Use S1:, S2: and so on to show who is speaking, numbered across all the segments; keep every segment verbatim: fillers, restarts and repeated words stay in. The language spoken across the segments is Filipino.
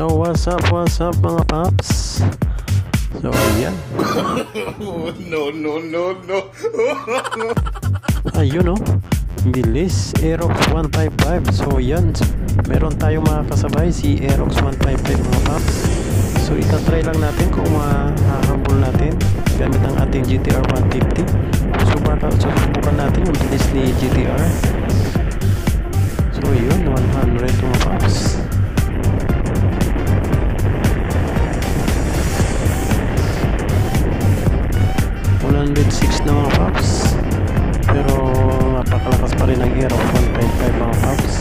S1: So what's up, what's up mga paps? So ayan.
S2: No, no, no, no.
S1: Ayun o, bilis, Aerox one fifty-five. So yan, meron tayong mga kasabay, si Aerox one fifty-five mga paps. So itatry lang natin kung mahahambol natin gamit ang ating G T R one fifty. So baka subukan natin yung bilis ni G T R. So yun, one hundred mga paps. one hundred six na mga paps, pero napakalakas pa rin ang Aerox one fifty-five mga paps.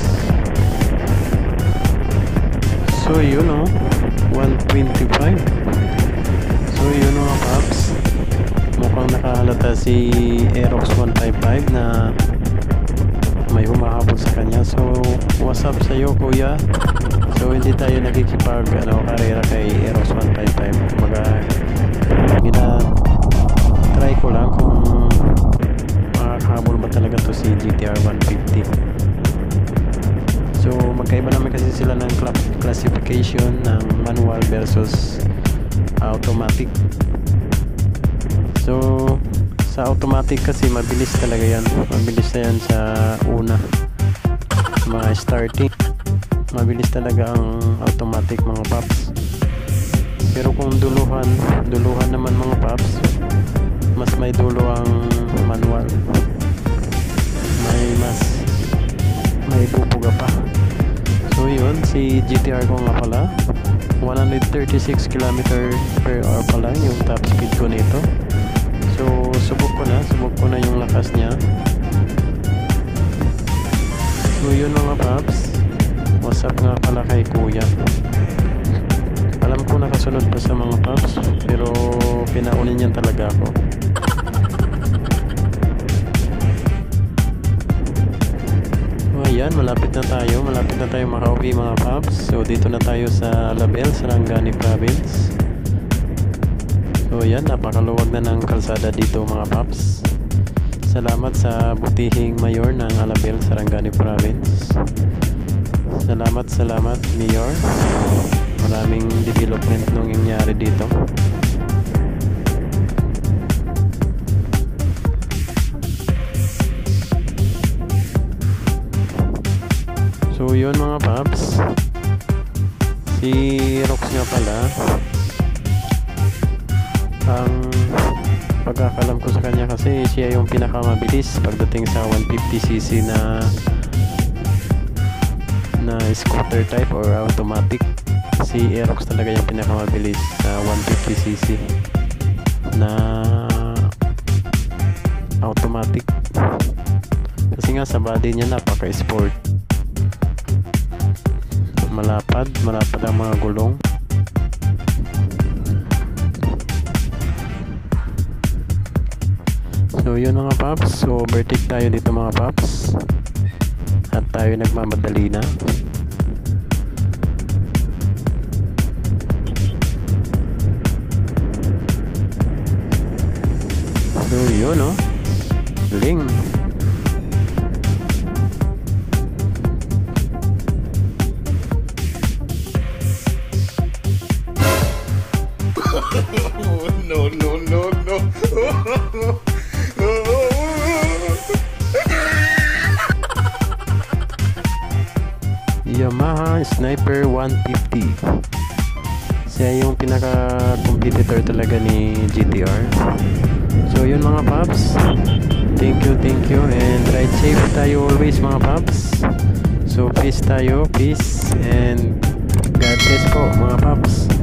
S1: So yun o, one twenty-five. So yun mga paps, mukhang nakahalata si Aerox one fifty-five na may humahabol sa kanya. So what's up sa'yo kuya? So hindi tayo nakikipag ano, karera kay Aerox one fifty-five. Kumbaga gina try ko lang kung makakahabol ba talaga to si G T R one fifty. So magkaiba naman kasi sila ng classification ng manual versus automatic. So sa automatic kasi mabilis talaga yan, mabilis na yan sa una, mga starting mabilis talaga ang automatic mga paps. Pero kung duluhan duluhan naman mga paps, mas may dulo ang manual, may mas may bubuga pa. So yun, si G T R ko nga pala, one thirty-six kilometers per hour pa lang yung top speed ko nito. So subok ko na subok ko na yung lakas niya. So yun mga paps, what's up nga pala kay kuya. Alam ko nakasunod pa sa mga paps, pero pinaunin niyan talaga ako. Ayan, malapit na tayo, malapit na tayo makauwi mga paps. So dito na tayo sa Alabel, Sarangani Province. So ayan, napakaluwag na ng kalsada dito mga paps. Salamat sa butihing mayor ng Alabel, Sarangani Province. Salamat, salamat mayor. Maraming development nung nangyari dito. So yun mga paps, si Rox nga pala, ang pagkakalam ko sa kanya kasi siya yung pinakamabilis pagdating sa one fifty c c na na scooter type or automatic. Si Aerox talaga yung pinakamabilis sa one fifty c c na automatic, kasi nga sa body niya napaka-sport. Malapad, malapad ang mga gulong. So yun mga paps, so overtake tayo dito mga paps, at tayo nagmamadali na. So yun o, ling.
S2: No, no, no, no.
S1: Yamaha Sniper one fifty. Siya yung pinaka-competitor talaga ni G T R. So yun mga paps, thank you, thank you, and ride safe tayo always mga paps. So peace tayo, peace, and God bless po mga paps.